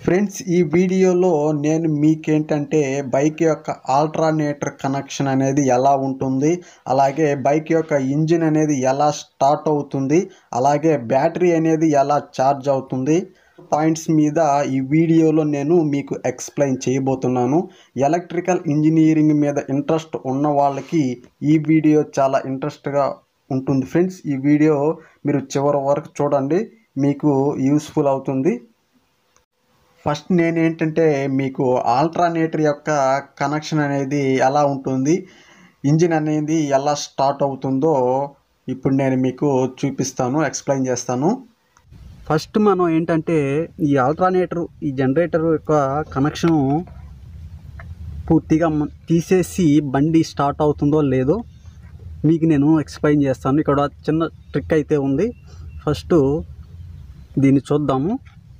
Friends, ఈ వీడియోలో నేను మీకేంటంటే బైక్ యొక్క ఆల్టర్నేటర్ కనెక్షన్ అనేది ఎలా ఉంటుంది, అలాగే బైక్ యొక్క ఇంజిన్ అనేది ఎలా స్టార్ట్ అవుతుంది, అలాగే బ్యాటరీ అనేది ఎలా ఛార్జ్ అవుతుంది పాయింట్స్ మీద ఈ వీడియోలో నేను మీకు ఎక్స్ప్లెయిన్ చేయబోతున్నాను. ఎలక్ట్రికల్ ఇంజనీరింగ్ మీద ఇంట్రెస్ట్ ఉన్న వాళ్ళకి ఈ వీడియో చాలా ఇంట్రెస్ట్గా ఉంటుంది. ఫ్రెండ్స్, ఈ వీడియో మీరు చివరి వరకు చూడండి, మీకు యూస్ఫుల్ అవుతుంది. ఫస్ట్ నేనేంటంటే మీకు ఆల్టర్నేటర్ యొక్క కనెక్షన్ అనేది ఎలా ఉంటుంది, ఇంజిన్ అనేది ఎలా స్టార్ట్ అవుతుందో ఇప్పుడు నేను మీకు చూపిస్తాను, ఎక్స్ప్లెయిన్ చేస్తాను. ఫస్ట్ మనం ఏంటంటే ఈ ఆల్టర్నేటర్, ఈ జనరేటర్ యొక్క కనెక్షను పూర్తిగా తీసేసి బండి స్టార్ట్ అవుతుందో లేదో మీకు నేను ఎక్స్ప్లెయిన్ చేస్తాను. ఇక్కడ చిన్న ట్రిక్ అయితే ఉంది. ఫస్ట్ దీన్ని చూద్దాము.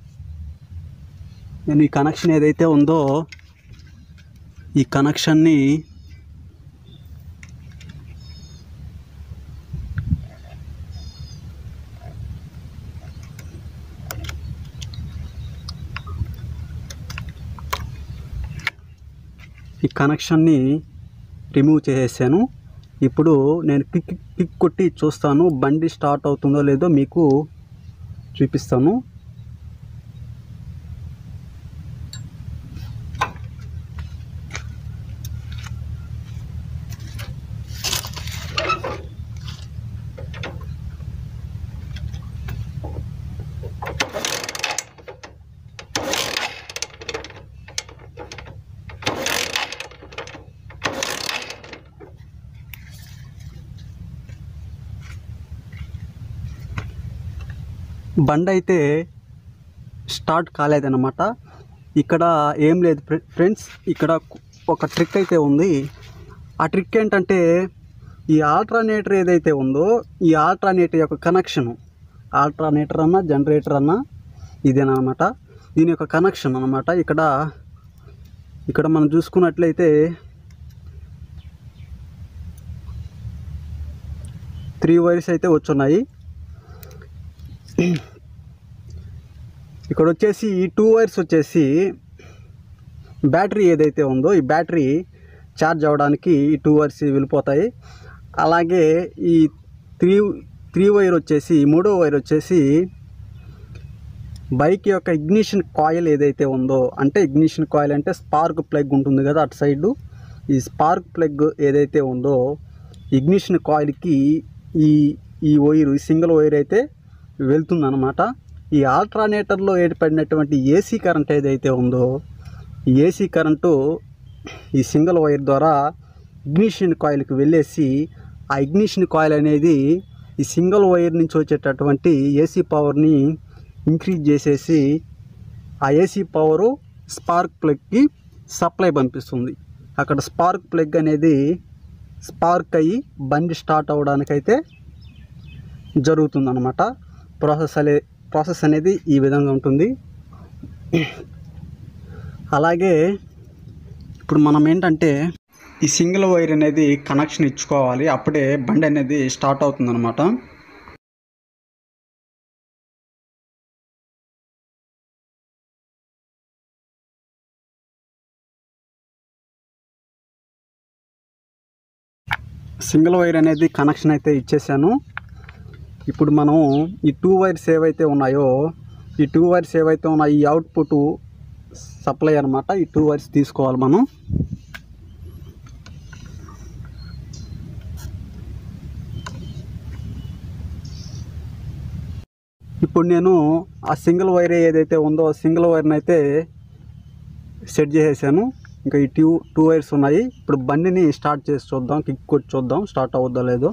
నేను ఈ కనెక్షన్ ఏదైతే ఉందో ఈ కనెక్షన్ని రిమూవ్ చేసేసాను. ఇప్పుడు నేను క్లిక్ కొట్టి చూస్తాను, బండి స్టార్ట్ అవుతుందో లేదో మీకు చూపిస్తాను. బండి అయితే స్టార్ట్ కాలేదన్నమాట. ఇక్కడ ఏం లేదు ఫ్రెండ్స్, ఇక్కడ ఒక ట్రిక్ అయితే ఉంది. ఆ ట్రిక్ ఏంటంటే ఈ ఆల్టర్నేటర్ ఏదైతే ఉందో ఈ ఆల్టర్నేటర్ యొక్క కనెక్షను, ఆల్టర్నేటర్ అన్నా జనరేటర్ అన్నా ఇదేనమాట, దీని యొక్క కనెక్షన్ అన్నమాట. ఇక్కడ మనం చూసుకున్నట్లయితే 3 వైర్స్ అయితే వచ్చున్నాయి. ఇక్కడ వచ్చేసి ఈ 2 వైర్స్ వచ్చేసి బ్యాటరీ ఏదైతే ఉందో ఈ బ్యాటరీ ఛార్జ్ అవ్వడానికి ఈ 2 వైర్స్ వెళ్ళిపోతాయి. అలాగే ఈ 3 వైర్ వచ్చేసి, 3వ వైర్ వచ్చేసి బైక్ యొక్క ఇగ్నిషన్ కాయిల్ ఏదైతే ఉందో, అంటే ఇగ్నిషన్ కాయిల్ అంటే స్పార్క్ ప్లగ్ ఉంటుంది కదా అటు సైడు, ఈ స్పార్క్ ప్లగ్ ఏదైతే ఉందో ఇగ్నిషన్ కాయిల్కి ఈ వైరు, ఈ సింగిల్ వైర్ అయితే వెళ్తుందన్నమాట. ఈ ఆల్టర్నేటర్లో ఏర్పడినటువంటి ఏసీ కరెంట్ ఏదైతే ఉందో ఈ ఏసీ కరెంటు ఈ సింగిల్ వైర్ ద్వారా ఇగ్నిషన్ కాయిల్కి వెళ్ళేసి ఆ ఇగ్నిషన్ కాయిల్ అనేది ఈ సింగిల్ వైర్ నుంచి వచ్చేటటువంటి ఏసీ పవర్ని ఇంక్రీజ్ చేసేసి ఆ ఏసీ పవరు స్పార్క్ ప్లగ్కి సప్లై పంపిస్తుంది. అక్కడ స్పార్క్ ప్లగ్ అనేది స్పార్క్ అయ్యి బండి స్టార్ట్ అవ్వడానికైతే జరుగుతుందన్నమాట. ప్రాసెస్ అనేది ఈ విధంగా ఉంటుంది. అలాగే ఇప్పుడు మనం ఏంటంటే ఈ సింగిల్ వైర్ అనేది కనెక్షన్ ఇచ్చుకోవాలి, అప్పుడే బండి అనేది స్టార్ట్ అవుతుందన్నమాట. సింగిల్ వైర్ అనేది కనెక్షన్ అయితే ఇచ్చేసాను. ఇప్పుడు మనం ఈ 2 వైర్స్ ఏవైతే ఉన్నాయో ఈ అవుట్పుట్ సప్లై అనమాట. ఈ 2 వైర్స్ తీసుకోవాలి మనం. ఇప్పుడు నేను ఆ సింగిల్ వైర్ ఏదైతే ఉందో సింగిల్ వైర్ని అయితే సెట్ చేసేసాను. ఇంకా ఈ 2 వైర్స్ ఉన్నాయి. ఇప్పుడు బండిని స్టార్ట్ చేసి చూద్దాం, కిక్ కొట్టి చూద్దాం స్టార్ట్ అవుద్దో లేదో.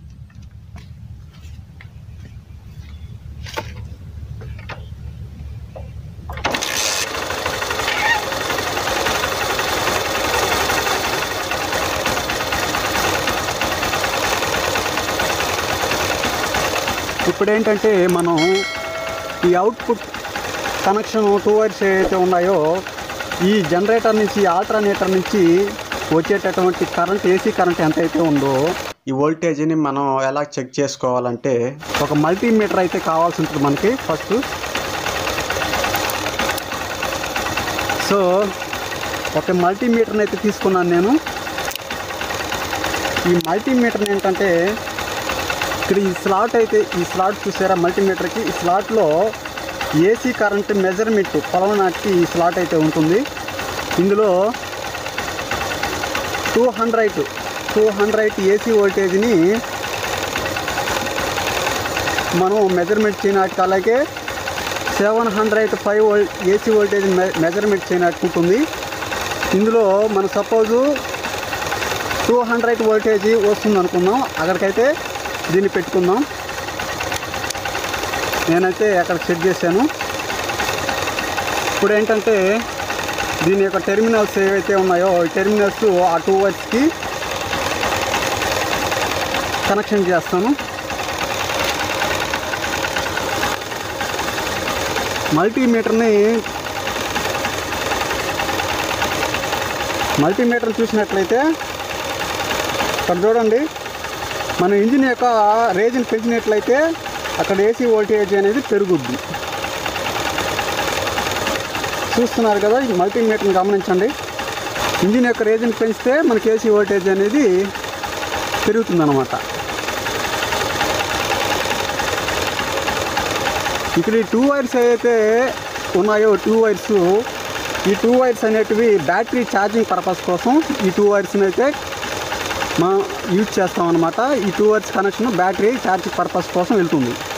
ఇప్పుడు ఏంటంటే మనం ఈ అవుట్పుట్ కనెక్షన్ 2 వైర్స్ ఏవైతే ఉన్నాయో ఈ జనరేటర్ నుంచి, ఆల్టర్నేటర్ నుంచి వచ్చేటటువంటి కరెంట్, ఏసీ కరెంట్ ఎంతైతే ఉందో ఈ వోల్టేజ్ని మనం ఎలా చెక్ చేసుకోవాలంటే ఒక మల్టీమీటర్ అయితే కావాల్సి ఉంటుంది మనకి. ఫస్ట్ సో ఒక మల్టీమీటర్ని అయితే తీసుకున్నాను నేను. ఈ మల్టీమీటర్ని ఏంటంటే ఇక్కడ ఈ స్లాట్ చూసారా మల్టీమీటర్కి, ఈ స్లాట్లో ఏసీ కరెంట్ మెజర్మెంట్ కొలవడానికి ఈ స్లాట్ అయితే ఉంటుంది. ఇందులో 200 ఏసీ వోల్టేజ్ని మనం మెజర్మెంట్ చేయడానికి, అలాగే 705 ఏసీ వోల్టేజ్ మెజర్మెంట్ చేయడానికి ఉంటుంది. ఇందులో మనం సపోజు 200 వోల్టేజ్ వస్తుంది అనుకుందాం, అక్కడికైతే దీన్ని పెట్టుకుందాం. నేనైతే అక్కడ సెట్ చేశాను. ఇప్పుడు ఏంటంటే దీని యొక్క టెర్మినల్స్ ఏవైతే ఉన్నాయో ఈ టెర్మినల్స్ ఆ 2 వైర్స్కి కనెక్షన్ చేస్తాను. మల్టీమీటర్ చూసినట్లయితే ఇక్కడ చూడండి, మన ఇంజిన్ యొక్క రేంజ్ని పెంచినట్లయితే అక్కడ ఏసీ వోల్టేజ్ అనేది పెరుగుద్ది. చూస్తున్నారు కదా, ఈ మల్టీమీటర్ని గమనించండి. ఇంజిన్ యొక్క రేంజ్ని పెంచితే మనకి ఏసీ వోల్టేజ్ అనేది పెరుగుతుందన్నమాట. ఇక్కడ ఈ 2 వైర్స్ ఏవైతే ఉన్నాయో ఈ 2 వైర్స్ అనేటివి బ్యాటరీ ఛార్జింగ్ పర్పస్ కోసం ఈ 2 వైర్స్ని అయితే మనం యూజ్ చేస్తాం అన్నమాట. ఈ 2 wires connection battery charging purpose కోసం వెళ్తుంది.